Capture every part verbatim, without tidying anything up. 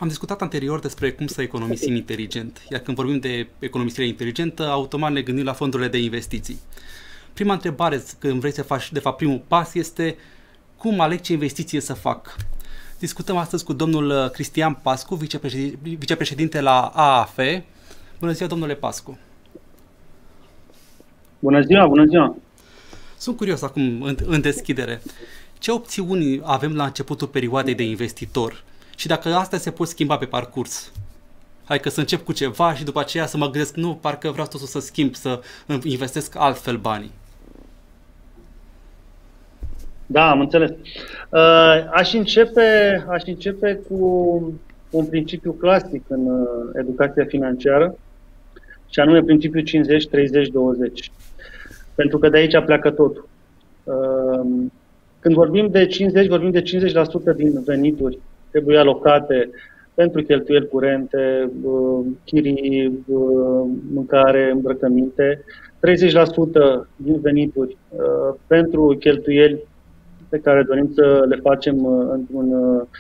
Am discutat anterior despre cum să economisim inteligent, iar când vorbim de economisire inteligentă, automat ne gândim la fondurile de investiții. Prima întrebare, când vrei să faci, de fapt, primul pas este cum aleg ce investiție să fac. Discutăm astăzi cu domnul Cristian Pascu, vicepreședinte, vicepreședinte la A A F. Bună ziua, domnule Pascu! Bună ziua, bună ziua! Sunt curios acum, în, în deschidere, ce opțiuni avem la începutul perioadei de investitor și dacă astea se pot schimba pe parcurs? Adică să încep cu ceva și după aceea să mă gândesc, nu, parcă vreau totul să schimb, să investesc altfel banii. Da, am înțeles. Uh, aș, începe, aș începe cu un principiu clasic în uh, educația financiară, și anume principiul cincizeci treizeci douăzeci. Pentru că de aici pleacă totul. Uh, când vorbim de cincizeci, vorbim de cincizeci la sută din venituri trebuie alocate pentru cheltuieli curente, uh, chirii, uh, mâncare, îmbrăcăminte, treizeci la sută din venituri uh, pentru cheltuieli pe care dorim să le facem într-un,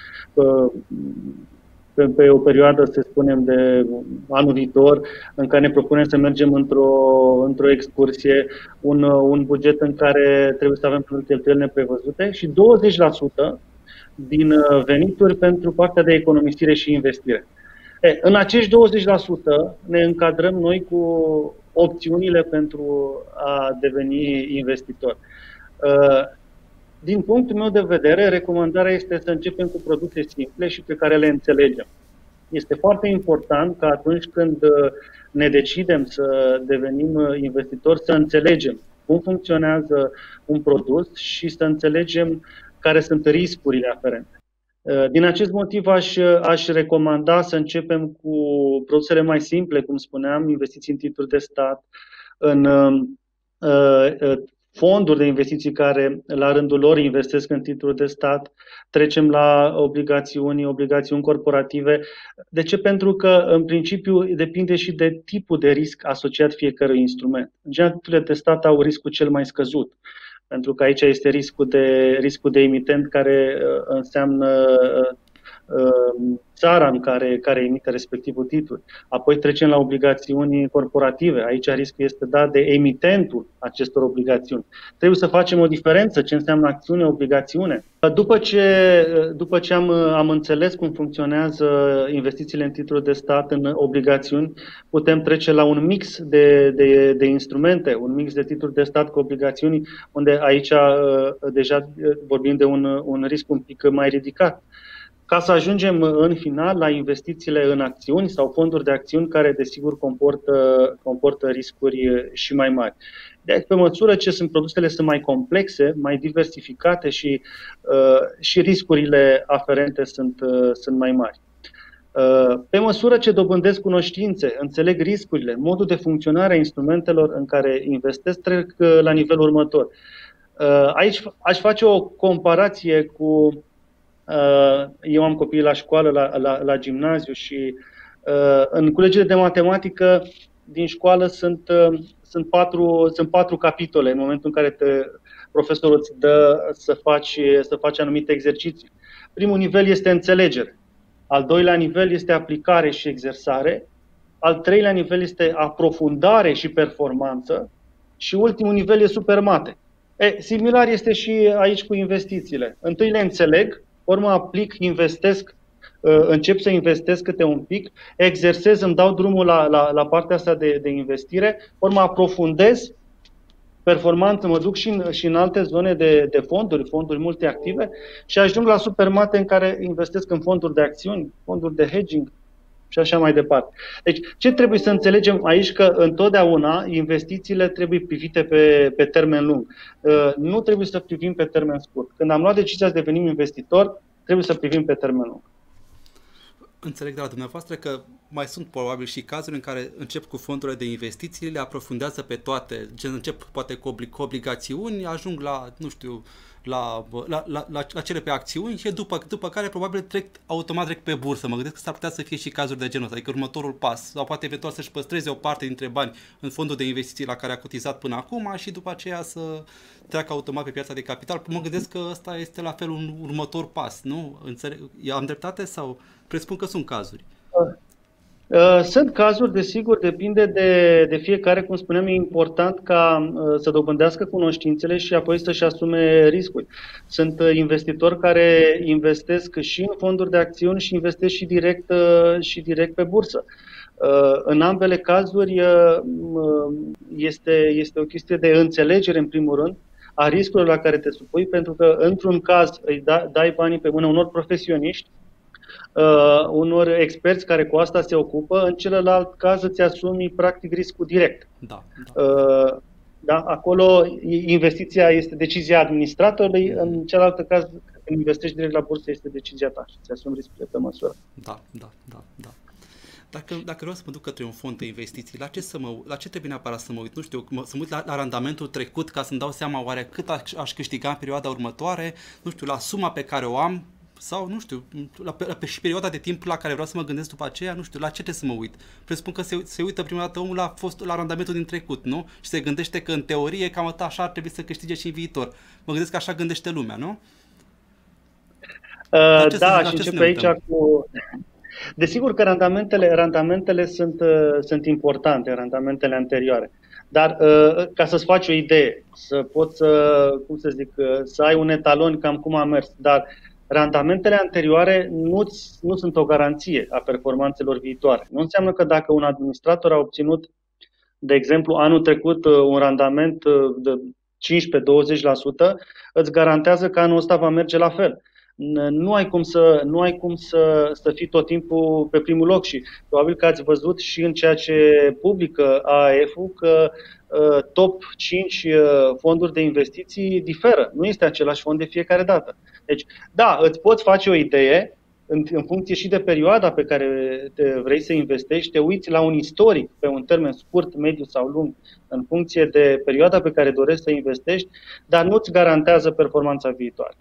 pe, pe o perioadă, să spunem, de anul viitor, în care ne propunem să mergem într-o, într-o excursie, un, un buget în care trebuie să avem cheltuieli neprevăzute și douăzeci la sută din venituri pentru partea de economisire și investire. E, în acești douăzeci la sută ne încadrăm noi cu opțiunile pentru a deveni investitor. Din punctul meu de vedere, recomandarea este să începem cu produse simple și pe care le înțelegem. Este foarte important că atunci când ne decidem să devenim investitori, să înțelegem cum funcționează un produs și să înțelegem care sunt riscurile aferente. Din acest motiv aș, aș recomanda să începem cu produsele mai simple, cum spuneam, investiții în titluri de stat, în uh, fonduri de investiții care, la rândul lor, investesc în titluri de stat, trecem la obligațiuni, obligațiuni corporative. De ce? Pentru că, în principiu, depinde și de tipul de risc asociat fiecărui instrument. În general, titlurile de stat au riscul cel mai scăzut, pentru că aici este riscul de, riscul de emitent, care uh, înseamnă uh, țara în care, care emite respectivul titlu. Apoi trecem la obligațiuni corporative. Aici riscul este dat de emitentul acestor obligațiuni. Trebuie să facem o diferență ce înseamnă acțiune, obligațiune. După ce, după ce am, am înțeles cum funcționează investițiile în titluri de stat, în obligațiuni, putem trece la un mix de, de, de instrumente, un mix de titluri de stat cu obligațiuni, unde aici deja vorbim de un, un risc un pic mai ridicat, ca să ajungem în final la investițiile în acțiuni sau fonduri de acțiuni care, desigur, comportă, comportă riscuri și mai mari. Deci, pe măsură ce sunt produsele sunt mai complexe, mai diversificate și, uh, și riscurile aferente sunt, uh, sunt mai mari. Uh, pe măsură ce dobândesc cunoștințe, înțeleg riscurile, modul de funcționare a instrumentelor în care investesc, trec uh, la nivelul următor. Uh, aici aș face o comparație cu... Eu am copii la școală, la, la, la gimnaziu și uh, în culegerile de matematică din școală sunt, uh, sunt, patru, sunt patru capitole în momentul în care te, profesorul îți dă să faci, să faci anumite exerciții. Primul nivel este înțelegere, al doilea nivel este aplicare și exersare, al treilea nivel este aprofundare și performanță și ultimul nivel e supermate. E, similar este și aici cu investițiile. Întâi le înțeleg, urmă aplic, investesc, încep să investesc câte un pic, exersez, îmi dau drumul la, la, la partea asta de, de investire, urmă aprofundez performanță, mă duc și în, și în alte zone de, de fonduri, fonduri multiactive și ajung la supermate în care investesc în fonduri de acțiuni, fonduri de hedging și așa mai departe. Deci, ce trebuie să înțelegem aici? Că întotdeauna investițiile trebuie privite pe, pe termen lung. Nu trebuie să privim pe termen scurt. Când am luat decizia să devenim investitor, trebuie să privim pe termen lung. Înțeleg de la dumneavoastră că mai sunt probabil și cazuri în care încep cu fondurile de investiții, le aprofundează pe toate, gen încep poate cu obligațiuni, ajung la, nu știu, la, la, la, la, la cele pe acțiuni și după, după care probabil trec automat trec pe bursă. Mă gândesc că s-ar putea să fie și cazuri de genul ăsta, adică următorul pas, sau poate eventual să-și păstreze o parte dintre bani în fondul de investiții la care a cotizat până acum și după aceea să treacă automat pe piața de capital. Mă gândesc că ăsta este la fel un următor pas, nu? Înțeleg, am dreptate sau presupun că sunt cazuri? Sunt cazuri, desigur, depinde de, de fiecare, cum spuneam, e important ca să dobândească cunoștințele și apoi să-și asume riscuri. Sunt investitori care investesc și în fonduri de acțiuni și investesc și direct, și direct pe bursă. În ambele cazuri este, este o chestie de înțelegere, în primul rând, a riscurilor la care te supui, pentru că într-un caz îi dai banii pe mână unor profesioniști, Uh, unor experți care cu asta se ocupă, în celălalt caz îți asumi practic riscul direct. Da, da. Uh, da, acolo investiția este decizia administratorului, în celălalt caz când investești direct la bursă este decizia ta și îți asumi riscurile pe măsură. Da, da, da, da. Dacă, dacă vreau să mă duc către un fond de investiții, la ce, să mă, la ce trebuie neapărat să mă uit? Nu știu, mă, să mă uit la, la randamentul trecut ca să-mi dau seama oare cât aș, aș câștiga în perioada următoare, nu știu, la suma pe care o am, sau, nu știu, la, la, la, și perioada de timp la care vreau să mă gândesc după aceea, nu știu, la ce trebuie să mă uit. Presupun că se, se uită prima dată omul la, fost, la randamentul din trecut, nu? Și se gândește că, în teorie, cam așa ar trebui să câștige și în viitor. Mă gândesc că așa gândește lumea, nu? Uh, da, și începe aici cu... Desigur că randamentele, randamentele sunt, uh, sunt importante, randamentele anterioare. Dar uh, ca să-ți faci o idee, să poți să, cum să zic, uh, să ai un etalon cam cum a mers, dar randamentele anterioare nu, nu sunt o garanție a performanțelor viitoare. Nu înseamnă că dacă un administrator a obținut, de exemplu, anul trecut un randament de cincisprezece-douăzeci la sută, îți garantează că anul ăsta va merge la fel. Nu ai cum să, nu ai cum să, să fii tot timpul pe primul loc și probabil că ați văzut și în ceea ce publică A A F-ul că uh, top cinci uh, fonduri de investiții diferă. Nu este același fond de fiecare dată. Deci, da, îți poți face o idee în, în funcție și de perioada pe care te vrei să investești, te uiți la un istoric pe un termen scurt, mediu sau lung, în funcție de perioada pe care dorești să investești, dar nu-ți garantează performanța viitoare.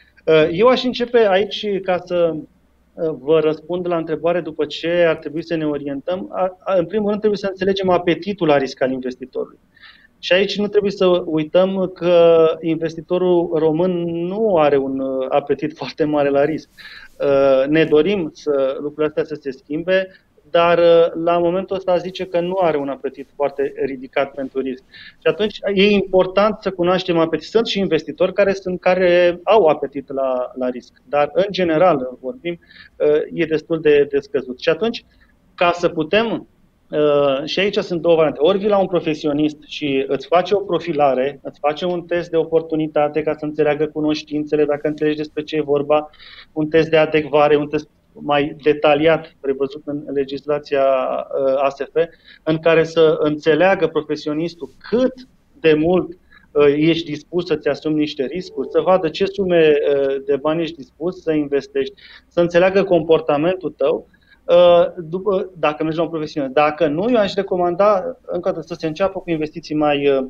Eu aș începe aici ca să vă răspund la întrebare după ce ar trebui să ne orientăm. În primul rând trebuie să înțelegem apetitul la risc al investitorului. Și aici nu trebuie să uităm că investitorul român nu are un apetit foarte mare la risc. Ne dorim să lucrurile astea să se schimbe, dar la momentul ăsta zice că nu are un apetit foarte ridicat pentru risc. Și atunci e important să cunoaștem apetit. Sunt și investitori care, sunt, care au apetit la, la risc, dar în general vorbim, e destul de, de scăzut. Și atunci, ca să putem, și aici sunt două variante, ori vii la un profesionist și îți face o profilare, îți face un test de oportunitate ca să înțeleagă cunoștințele, dacă înțelegi despre ce e vorba, un test de adecvare, un test mai detaliat prevăzut în legislația A S F, în care să înțeleagă profesionistul cât de mult ești dispus să-ți asumi niște riscuri, să vadă ce sume de bani ești dispus să investești, să înțeleagă comportamentul tău, după, dacă mergi la un profesionist. Dacă nu, eu aș recomanda încă o dată să se înceapă cu investiții mai,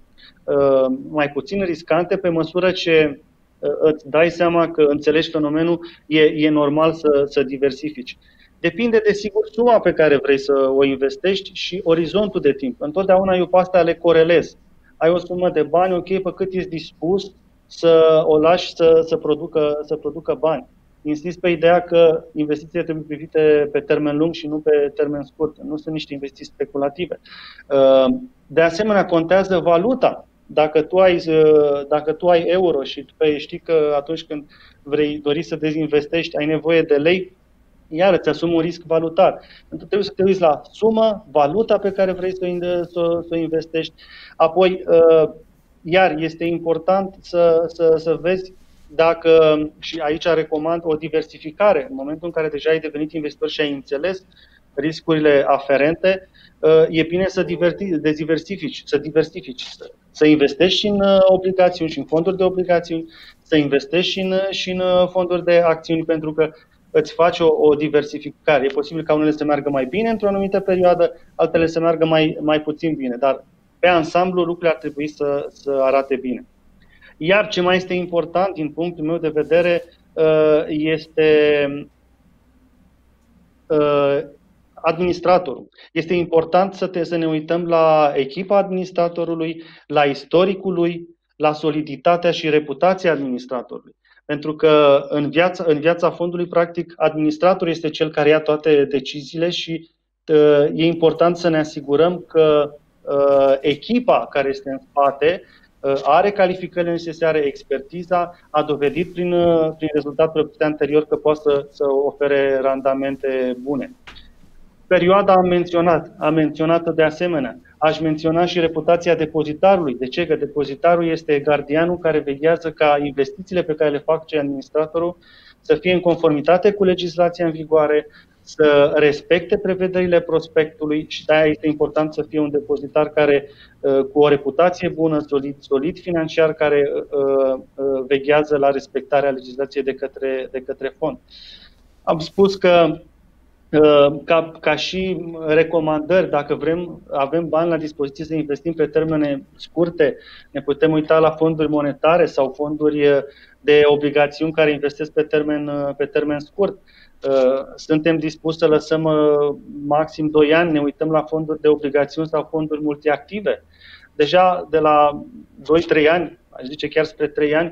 mai puțin riscante, pe măsură ce îți dai seama că înțelegi fenomenul, e, e normal să, să diversifici. Depinde, desigur, suma pe care vrei să o investești și orizontul de timp. Întotdeauna eu pe astea le corelez. Ai o sumă de bani, ok, pe cât ești dispus să o lași să, să, producă, să producă bani. Insist pe ideea că investițiile trebuie privite pe termen lung și nu pe termen scurt. Nu sunt niște investiții speculative. De asemenea, contează valuta. Dacă tu ai, dacă tu ai euro și tu știi că atunci când vrei dori să dezinvestești ai nevoie de lei, iar îți asumi un risc valutar. Pentru trebuie să te uiți la sumă, valuta pe care vrei să, să, să investești. Apoi, iar este important să, să, să vezi dacă, și aici recomand o diversificare, în momentul în care deja ai devenit investitor și ai înțeles riscurile aferente, e bine să diversifici, să diversifici, să investești și în obligațiuni și în fonduri de obligațiuni, să investești și în, și în fonduri de acțiuni, pentru că îți faci o, o diversificare. E posibil ca unele să meargă mai bine într-o anumită perioadă, altele să meargă mai, mai puțin bine, dar pe ansamblu lucrurile ar trebui să, să arate bine. Iar ce mai este important din punctul meu de vedere este administratorul. Este important să, te, să ne uităm la echipa administratorului, la istoricul lui, la soliditatea și reputația administratorului. Pentru că în viața, în viața fondului, practic, administratorul este cel care ia toate deciziile și uh, e important să ne asigurăm că uh, echipa care este în spate uh, are calificările necesare, expertiza, a dovedit prin, uh, prin rezultatul anterior că poate să, să ofere randamente bune. Perioada am menționat, am menționat de asemenea. Aș menționa și reputația depozitarului. De ce? Că depozitarul este gardianul care veghează ca investițiile pe care le face administratorul să fie în conformitate cu legislația în vigoare, să respecte prevederile prospectului și de-aia este important să fie un depozitar care, cu o reputație bună, solid, solid financiar, care uh, uh, veghează la respectarea legislației de către, de către fond. Am spus că Ca, ca și recomandări, dacă vrem, avem bani la dispoziție să investim pe termene scurte, ne putem uita la fonduri monetare sau fonduri de obligațiuni care investesc pe termen, pe termen scurt. Suntem dispuși să lăsăm maxim doi ani, ne uităm la fonduri de obligațiuni sau fonduri multiactive. Deja de la doi trei ani, aș zice chiar spre trei ani,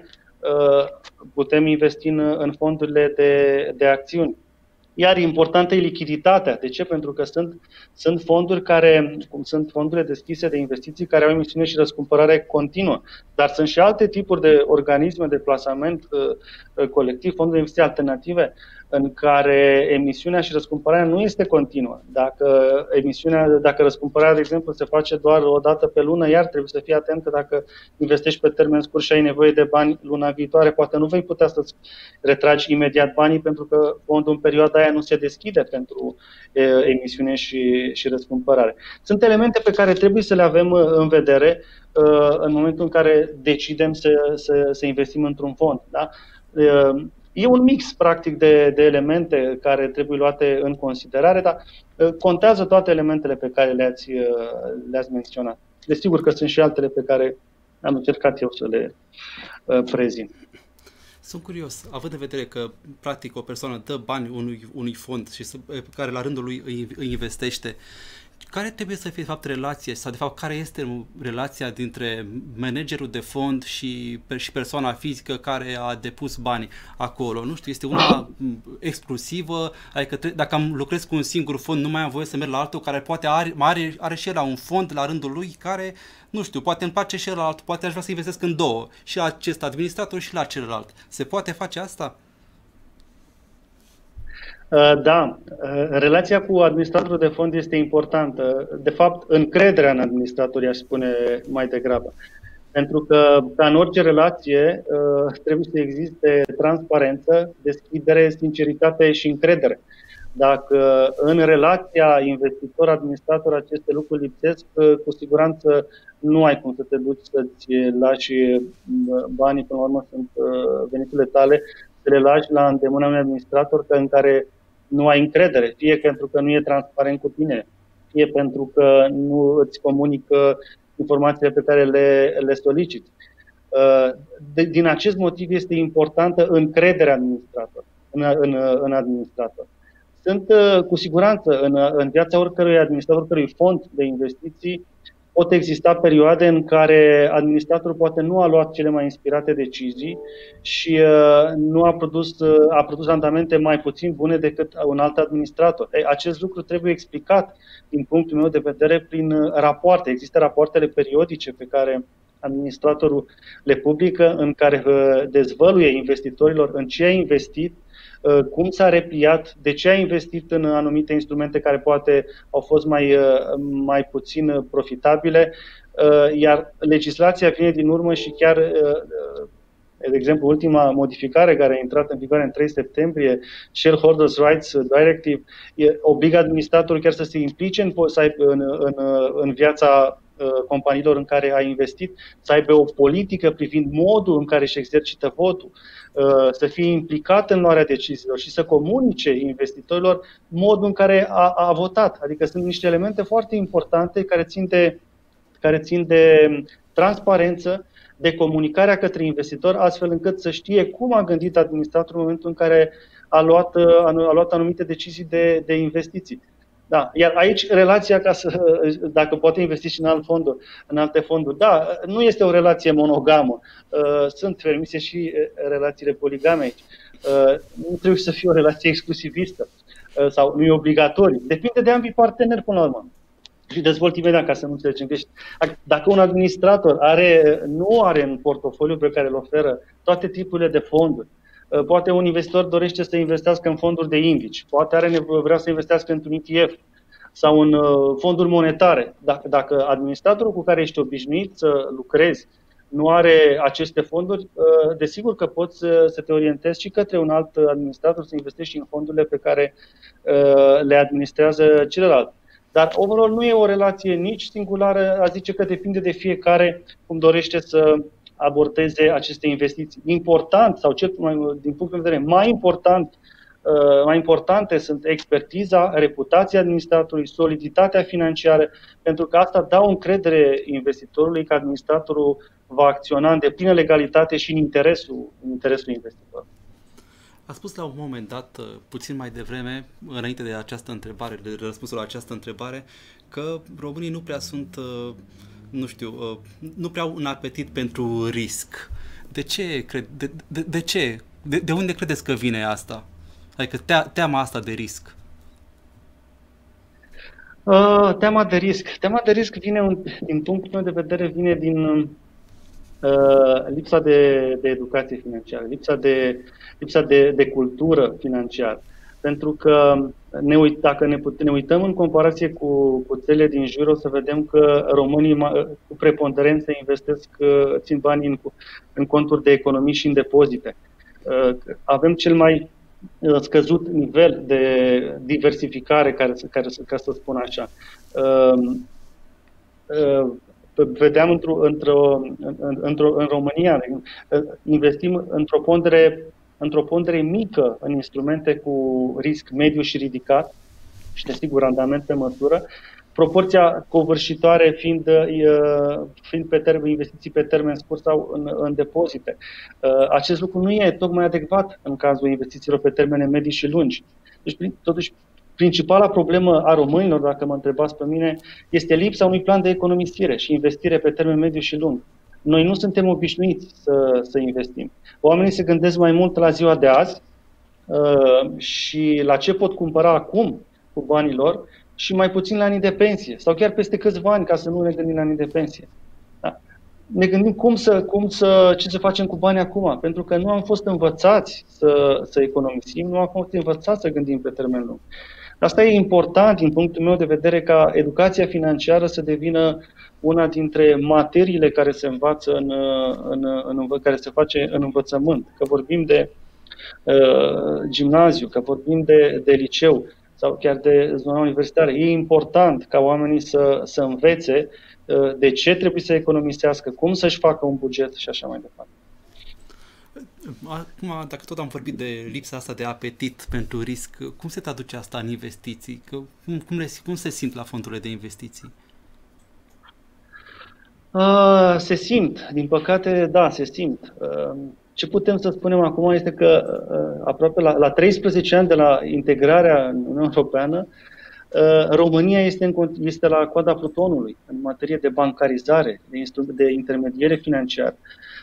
putem investi în, în fondurile de, de acțiuni. Iar importantă e lichiditatea. De ce? Pentru că sunt, sunt fonduri care, cum sunt fondurile deschise de investiții, care au emisiune și răscumpărare continuă. Dar sunt și alte tipuri de organisme de plasament uh, colectiv, fonduri de investiții alternative, în care emisiunea și răscumpărarea nu este continuă. Dacă emisiunea, dacă răscumpărarea, de exemplu, se face doar o dată pe lună, iar trebuie să fii atent că dacă investești pe termen scurt și ai nevoie de bani luna viitoare, poate nu vei putea să-ți retragi imediat banii, pentru că fondul în perioada aia nu se deschide pentru e, emisiune și, și răscumpărare. Sunt elemente pe care trebuie să le avem în vedere uh, în momentul în care decidem să, să, să investim într-un fond. Da? Uh, E un mix, practic, de, de elemente care trebuie luate în considerare, dar contează toate elementele pe care le-ați, le-ați menționat. Desigur că sunt și altele pe care am încercat eu să le prezint. Sunt curios, având în vedere că, practic, o persoană dă bani unui, unui fond și să, pe care la rândul lui îi, îi investește, care trebuie să fie, de fapt, relația sau, de fapt, care este relația dintre managerul de fond și, și persoana fizică care a depus banii acolo? Nu știu, este una exclusivă, adică dacă am lucrez cu un singur fond, nu mai am voie să merg la altul care poate are, are, are și el un fond la rândul lui care, nu știu, poate îmi place și el la altul, poate aș vrea să investesc în două, și la acest administrator și la celălalt. Se poate face asta? Da, relația cu administratorul de fond este importantă. De fapt, încrederea în administratori, aș spune mai degrabă. Pentru că, ca în orice relație, trebuie să existe transparență, deschidere, sinceritate și încredere. Dacă în relația investitor-administrator aceste lucruri lipsesc, cu siguranță nu ai cum să te duci să-ți lași banii, până la urmă sunt veniturile tale, să le lași la îndemâna unui administrator în care nu ai încredere, fie pentru că nu e transparent cu tine, fie pentru că nu îți comunică informațiile pe care le, le soliciți. De, din acest motiv este importantă încrederea administrator, în, în, în administrator. Sunt cu siguranță în, în viața oricărui administrator, oricărui fond de investiții, pot exista perioade în care administratorul poate nu a luat cele mai inspirate decizii și uh, nu a produs, uh, a produs randamente mai puțin bune decât un alt administrator. Ei, acest lucru trebuie explicat, din punctul meu de vedere, prin rapoarte. Există rapoartele periodice pe care administratorul le publică, în care uh, dezvăluie investitorilor în ce a investit, cum s-a repliat, de ce a investit în anumite instrumente care poate au fost mai, mai puțin profitabile, iar legislația vine din urmă și chiar, de exemplu, ultima modificare care a intrat în vigoare în trei septembrie, Shareholders' Rights Directive, obligă administratorul chiar să se implice în, în, în, în viața companiilor în care a investit, să aibă o politică privind modul în care își exercită votul, să fie implicat în luarea deciziilor și să comunice investitorilor modul în care a, a votat. Adică sunt niște elemente foarte importante care țin de, care țin de transparență, de comunicarea către investitor, astfel încât să știe cum a gândit administratorul în momentul în care a luat, a luat anumite decizii de, de investiții. Da. Iar aici relația, ca să, dacă poate investi și în alt fonduri, în alte fonduri, da, nu este o relație monogamă. Sunt permise și relațiile poligame aici. Nu trebuie să fie o relație exclusivistă sau nu e obligatoriu. Depinde de ambii parteneri până la urmă. Și dezvolt imediat ca să nu înțelegem greșit. Dacă un administrator are, nu are în portofoliu pe care îl oferă toate tipurile de fonduri, poate un investitor dorește să investească în fonduri de indici, poate are nevoie, vrea să investească într-un E T F sau în fonduri monetare. Dacă, dacă administratorul cu care ești obișnuit să lucrezi nu are aceste fonduri, desigur că poți să te orientezi și către un alt administrator să investești în fondurile pe care le administrează celălalt. Dar overall nu e o relație nici singulară, a zice că depinde de fiecare cum dorește să abordeze aceste investiții. Important, sau cel mai, din punct de vedere mai important, mai importante sunt expertiza, reputația administratorului, soliditatea financiară, pentru că asta dau încredere investitorului că administratorul va acționa în deplină legalitate și în interesul, în interesul investitorului. A spus la un moment dat, puțin mai devreme, înainte de această întrebare, de răspunsul la această întrebare, că românii nu prea sunt, nu știu, nu prea au un apetit pentru risc. De ce? Cred, de, de, de ce? De, de unde credeți că vine asta? Adică tea, teama asta de risc. Uh, teama de risc. Teama de risc vine, din punctul meu de vedere, vine din uh, lipsa de, de educație financiară, lipsa de, lipsa de, de cultură financiară. Pentru că ne uit, dacă ne, put, ne uităm în comparație cu, cu țările din jur, o să vedem că românii cu preponderență investesc, țin banii în, în conturi de economii și în depozite. Uh, avem cel mai scăzut nivel de diversificare, care, care, ca să spun așa. Vedeam într-o, într-o, într-o, în România, investim într-o pondere, într-o pondere mică în instrumente cu risc mediu și ridicat și, desigur, randament pe măsură, proporția covârșitoare fiind, fiind pe termen, investiții pe termen scurt sau în, în depozite. Acest lucru nu e tocmai adecvat în cazul investițiilor pe termene medii și lungi. Deci, totuși, principala problemă a românilor, dacă mă întrebați pe mine, este lipsa unui plan de economisire și investire pe termen mediu și lung. Noi nu suntem obișnuiți să, să investim. Oamenii se gândesc mai mult la ziua de azi și la ce pot cumpăra acum cu banii lor, și mai puțin la anii de pensie, sau chiar peste câțiva ani, ca să nu ne gândim la anii de pensie. Da? Ne gândim cum să, cum să, ce să facem cu banii acum, pentru că nu am fost învățați să, să economisim, nu am fost învățați să gândim pe termen lung. Asta e important, din punctul meu de vedere, ca educația financiară să devină una dintre materiile care se învață în, în, în, în care se face în învățământ. Că vorbim de uh, gimnaziu, că vorbim de, de liceu, sau chiar de zona universitară. E important ca oamenii să, să învețe de ce trebuie să economisească, cum să-și facă un buget și așa mai departe. Acum, dacă tot am vorbit de lipsa asta de apetit pentru risc, cum se traduce asta în investiții? Cum, cum, le, cum se simt la fondurile de investiții? Uh, se simt. Din păcate, da, se simt. Uh, Ce putem să spunem acum este că aproape la, la treisprezece ani de la integrarea în Uniunea Europeană, România este, în, este la coada plutonului în materie de bancarizare, de, de intermediere financiară.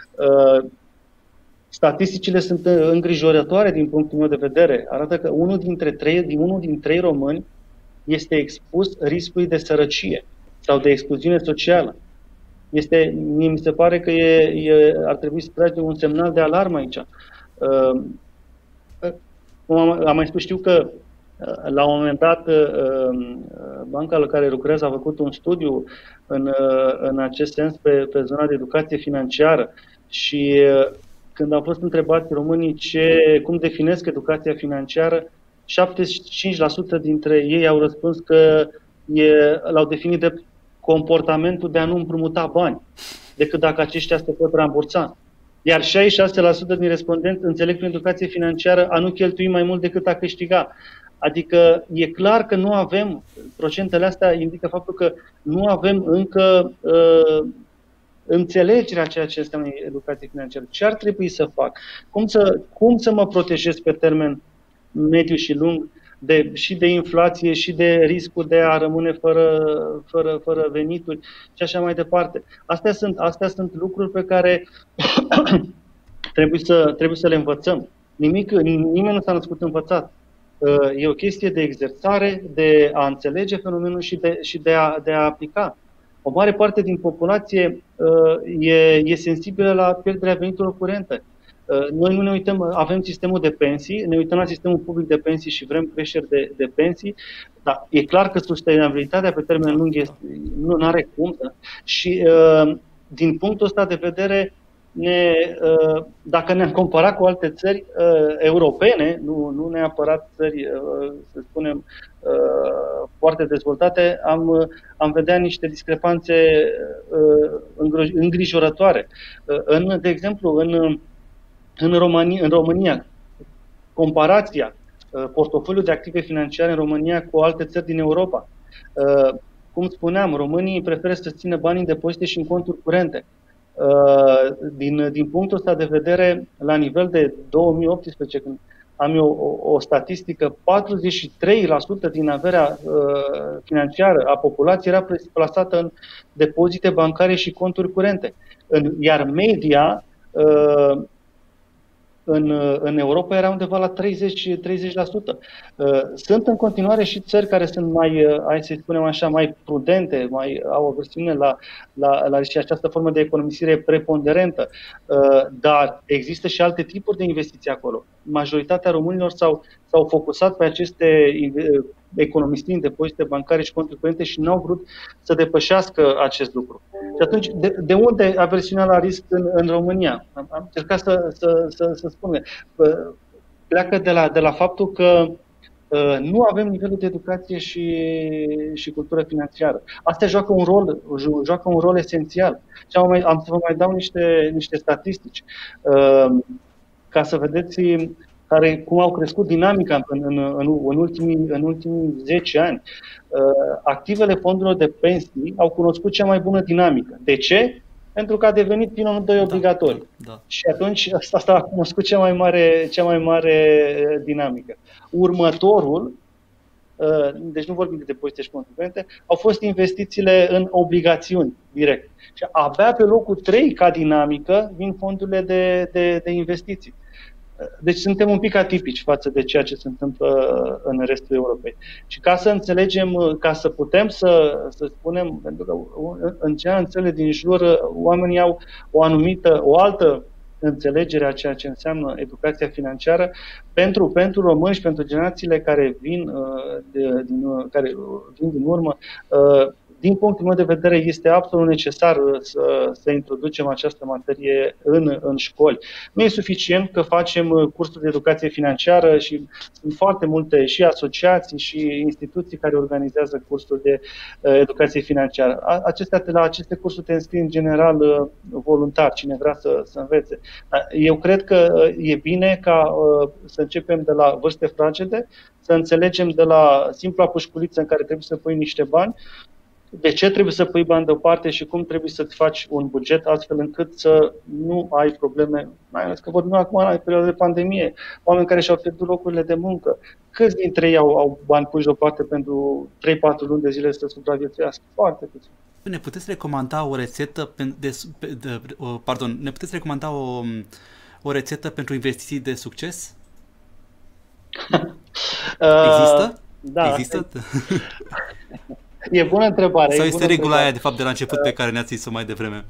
Statisticile sunt îngrijorătoare din punctul meu de vedere. Arată că unul dintre trei, din unul din trei români este expus riscului de sărăcie sau de excluziune socială. Este, mi se pare că e, e, ar trebui să tragem un semnal de alarmă aici. Uh, am, am mai spus, știu că uh, la un moment dat uh, banca la care lucrez a făcut un studiu în, uh, în acest sens pe, pe zona de educație financiară și uh, când au fost întrebați românii ce, cum definesc educația financiară, șaptezeci și cinci la sută dintre ei au răspuns că e, l-au definit de comportamentul de a nu împrumuta bani, decât dacă aceștia se pot rambursa. Iar șaizeci și șase la sută din respondenți înțeleg prin educație financiară a nu cheltui mai mult decât a câștiga. Adică e clar că nu avem, procentele astea indică faptul că nu avem încă uh, înțelegerea ceea ce înseamnă educație financiară. Ce ar trebui să fac? Cum să, cum să mă protejez pe termen mediu și lung de, și de inflație și de riscul de a rămâne fără, fără, fără venituri și așa mai departe. Astea sunt, astea sunt lucruri pe care trebuie să, trebuie să le învățăm. Nimic, nimeni nu s-a născut învățat. E o chestie de exersare, de a înțelege fenomenul și de, și de, a, de a aplica. O mare parte din populație e, e sensibilă la pierderea veniturilor curente. Noi nu ne uităm, avem sistemul de pensii, ne uităm la sistemul public de pensii și vrem creșteri de, de pensii, dar e clar că sustenabilitatea pe termen lung este, nu are cum. Da? Și din punctul ăsta de vedere, ne, dacă ne-am comparat cu alte țări europene, nu, nu neapărat țări, să spunem, foarte dezvoltate, am, am vedea niște discrepanțe îngrijorătoare. În, de exemplu, în, în, România, în România, comparația portofoliului de active financiare în România cu alte țări din Europa. Cum spuneam, românii preferă să țină banii în depozite și în conturi curente. Din, din punctul ăsta de vedere, la nivel de două mii optsprezece, când am eu o, o statistică, patruzeci și trei la sută din averea uh, financiară a populației era plasată în depozite bancare și conturi curente. În, iar media uh, în, în Europa era undeva la treizeci la sută. Sunt în continuare și țări care sunt mai, hai să spunem așa, mai prudente, mai au o versiune la, la, la și această formă de economisire preponderentă, dar există și alte tipuri de investiții acolo. Majoritatea românilor s-au, s-au focusat pe aceste economisiri în depozite bancare și conturi curente și n-au vrut să depășească acest lucru. Și atunci, de, de unde aversiunea la risc în, în România? Am, am încercat să, să, să, să spun. Pleacă de la, de la faptul că uh, nu avem nivelul de educație și, și cultură financiară. Astea joacă un rol, joacă un rol esențial. Și am, mai, am să vă mai dau niște, niște statistici uh, ca să vedeți care, cum au crescut dinamica în, în, în, în, ultimii, în ultimii zece ani. Activele fondurilor de pensii au cunoscut cea mai bună dinamică. De ce? Pentru că a devenit pilonul doi obligatoriu. Da, da. Și atunci asta a cunoscut cea mai mare, cea mai mare dinamică. Următorul, deci nu vorbim de depozite și conturi curente, au fost investițiile în obligațiuni direct. Și abia pe locul trei ca dinamică vin fondurile de, de, de investiții. Deci suntem un pic atipici față de ceea ce se întâmplă în restul Europei. Și ca să înțelegem, ca să putem să, să spunem, pentru că în cea în țările din jur oamenii au o anumită, o altă înțelegere a ceea ce înseamnă educația financiară, pentru, pentru români și pentru generațiile care vin, de, din, care vin din urmă, din punctul meu de vedere, este absolut necesar să, să introducem această materie în, în școli. Nu e suficient că facem cursuri de educație financiară și sunt foarte multe și asociații și instituții care organizează cursuri de uh, educație financiară. Acestea, la aceste cursuri te înscrii în general uh, voluntar, cine vrea să, să învețe. Eu cred că e bine ca uh, să începem de la vârste fragede, să înțelegem de la simpla pușculiță în care trebuie să pui niște bani, de ce trebuie să pui bani deoparte și cum trebuie să-ți faci un buget astfel încât să nu ai probleme, mai ales că vorbim acum la perioada de pandemie, oameni care și-au pierdut locurile de muncă. Câți dintre ei au, au bani puși deoparte pentru trei patru luni de zile să supraviețuiască? Foarte puțin. Ne puteți recomanda o rețetă de, de, de, pardon, ne puteți recomanda o, o rețetă pentru investiții de succes? Există? Da. Există? E bună întrebare. Sau e este regula aia, de fapt, de la început pe care ne-ați zis-o mai devreme?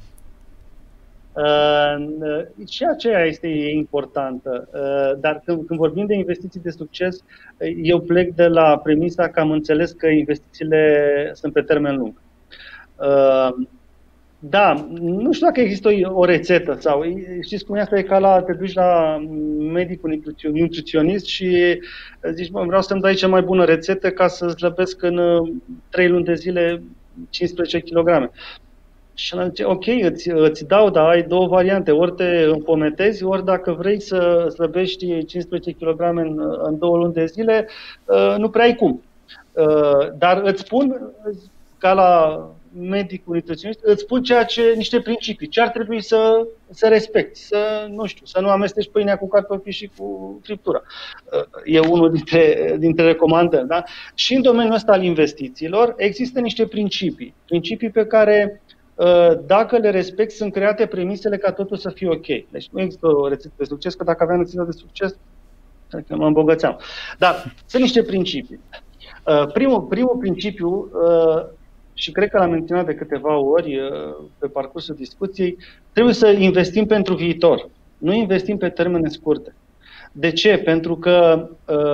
Uh, și aceea este importantă. Uh, dar când, când vorbim de investiții de succes, eu plec de la premisa că am înțeles că investițiile sunt pe termen lung. Uh, da, nu știu dacă există o, o rețetă sau, știți cum e asta, e ca la, te duci la medicul nutriționist și zici, bă, vreau să-mi dai cea mai bună rețetă ca să slăbesc în trei luni de zile cincisprezece kilograme. Și el zice, ok, îți, îți dau, dar ai două variante, ori te împometezi, ori dacă vrei să slăbești cincisprezece kilograme în, în două luni de zile, nu prea ai cum. Dar îți spun, ca la medicul, nutriționist, îți spun ceea ce, niște principii, ce ar trebui să, să respecti, să, nu știu, să nu amesteci pâinea cu cartofi și cu friptura. E unul dintre, dintre recomandări. Da? Și în domeniul ăsta al investițiilor există niște principii, principii pe care, dacă le respecti, sunt create premisele ca totul să fie ok. Deci nu există o rețetă de succes, că dacă aveam rețetă de succes, cred că mă îmbogățeam. Dar sunt niște principii. Primul, primul principiu, și cred că l-am menționat de câteva ori pe parcursul discuției, trebuie să investim pentru viitor. Nu investim pe termene scurte. De ce? Pentru că,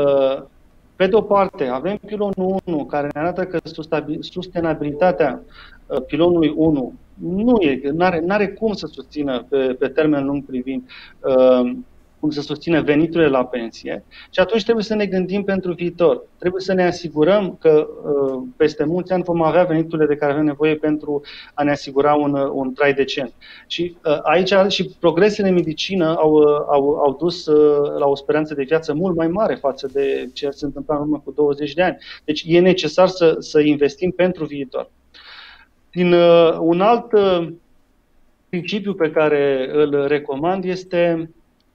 pe de o parte, avem pilonul unu, care ne arată că sustenabilitatea pilonului unu nu e, n-are, n-are cum să susțină pe, pe termen lung privind cum să susțină veniturile la pensie, și atunci trebuie să ne gândim pentru viitor. Trebuie să ne asigurăm că peste mulți ani vom avea veniturile de care avem nevoie pentru a ne asigura un, un trai decent. Și aici și progresele în medicină au, au, au dus la o speranță de viață mult mai mare față de ce se întâmpla în urmă cu douăzeci de ani. Deci e necesar să, să investim pentru viitor. Din un alt principiu pe care îl recomand este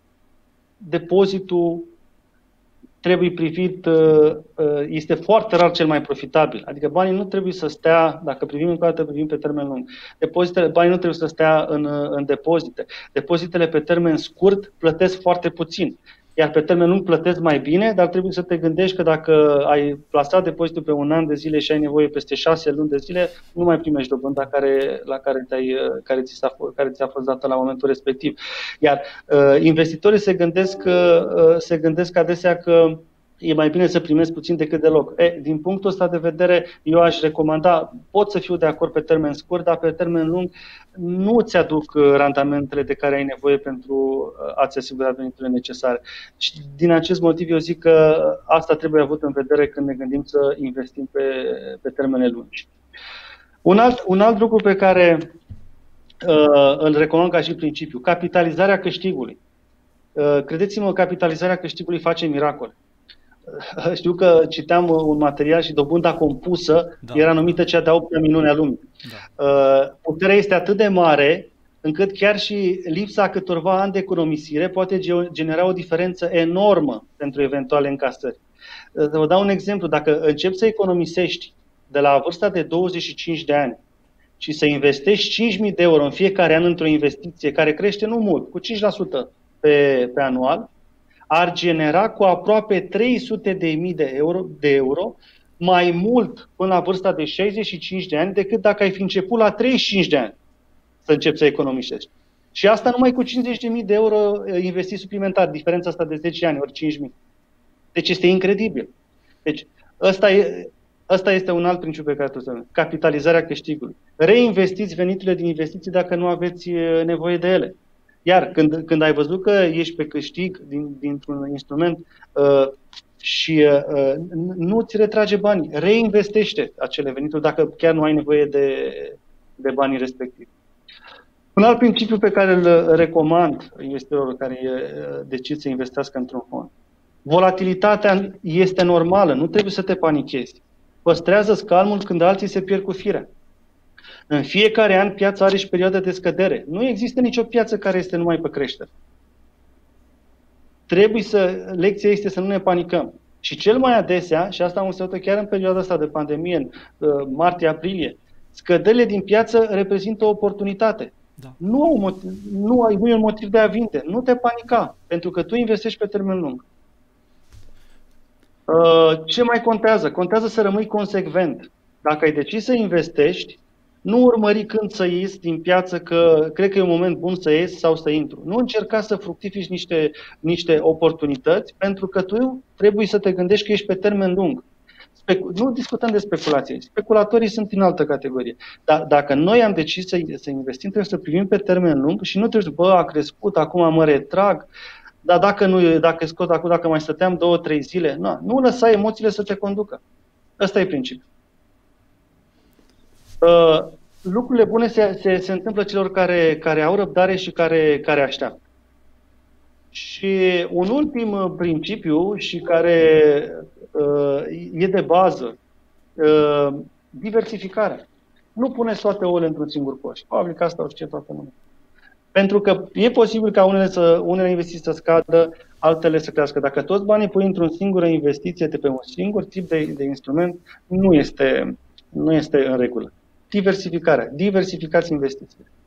depozitul trebuie privit, este foarte rar cel mai profitabil. Adică banii nu trebuie să stea, dacă privim încă o dată, privim pe termen lung. Depozitele, banii nu trebuie să stea în, în depozite. Depozitele pe termen scurt plătesc foarte puțin. Iar pe termen lung plătesc mai bine, dar trebuie să te gândești că dacă ai plasat depozitul pe un an de zile și ai nevoie peste șase luni de zile, nu mai primești dobânda care, la care, te-ai, care, ți s-a, care ți-a fost dată la momentul respectiv. Iar uh, investitorii se gândesc, uh, se gândesc adesea că e mai bine să primesc puțin decât deloc. E, din punctul ăsta de vedere, eu aș recomanda, pot să fiu de acord pe termen scurt, dar pe termen lung nu îți aduc randamentele de care ai nevoie pentru a-ți asigura veniturile necesare. Și din acest motiv eu zic că asta trebuie avut în vedere când ne gândim să investim pe, pe termene lungi. Un alt, un alt lucru pe care uh, îl recomand ca și principiu, capitalizarea câștigului. Uh, credeți-mă, capitalizarea câștigului face miracole. Știu că citeam un material și dobânda compusă da. era numită cea de-a opta minune a lumii. Da. Puterea este atât de mare încât chiar și lipsa câtorva ani de economisire poate genera o diferență enormă pentru eventuale încasări. Vă dau un exemplu. Dacă începi să economisești de la vârsta de douăzeci și cinci de ani și să investești cinci mii de euro în fiecare an într-o investiție care crește nu mult, cu cinci la sută pe, pe anual, ar genera cu aproape trei sute de mii de euro, de euro mai mult până la vârsta de șaizeci și cinci de ani decât dacă ai fi început la treizeci și cinci de ani să începi să economisești. Și asta numai cu cincizeci de mii de euro investiți suplimentar, diferența asta de zece ani ori cinci mii. Deci este incredibil. Deci ăsta, e, ăsta este un alt principiu pe care trebuie să capitalizarea câștigului. Reinvestiți veniturile din investiții dacă nu aveți nevoie de ele. Iar când, când ai văzut că ești pe câștig din, dintr-un instrument uh, și uh, nu ți retrage banii, reinvestește acele venituri dacă chiar nu ai nevoie de, de banii respectivi. Un alt principiu pe care îl recomand investitorilor care decid să investească într-un fond. Volatilitatea este normală, nu trebuie să te panichezi. Păstrează-ți calmul când alții se pierd cu firea. În fiecare an piața are și perioade de scădere. Nu există nicio piață care este numai pe creștere. Trebuie să, lecția este să nu ne panicăm. Și cel mai adesea, și asta am înțeles chiar în perioada asta de pandemie, în uh, martie-aprilie, scăderile din piață reprezintă o oportunitate. Da. Nu, au motiv, nu, ai, nu e un motiv de a vinde. Nu te panica, pentru că tu investești pe termen lung. Uh, ce mai contează? Contează să rămâi consecvent. Dacă ai decis să investești, nu urmări când să ies din piață că cred că e un moment bun să ies sau să intru. Nu încerca să fructifici niște, niște oportunități, pentru că tu trebuie să te gândești că ești pe termen lung. Specu- nu discutăm de speculație. Speculatorii sunt în altă categorie. Dar dacă noi am decis să, să investim, trebuie să privim pe termen lung și nu trebuie să bă, a crescut, acum mă retrag, dar dacă nu, dacă scot acum, dacă mai stăteam două, trei zile, nu, nu lăsa emoțiile să te conducă. Ăsta e principiul. Uh, lucrurile bune se, se, se întâmplă celor care, care au răbdare și care, care așteaptă. Și un ultim principiu și care uh, e de bază, uh, diversificarea. Nu puneți toate ouăle într-un singur coș. Probabil că asta o știe toată lumea. Pentru că e posibil ca unele, să, unele investiții să scadă, altele să crească. Dacă toți banii pui într-o singură investiție de pe un singur tip de, de instrument, nu este, nu este în regulă. Diversificarea. Diversificați investițiile.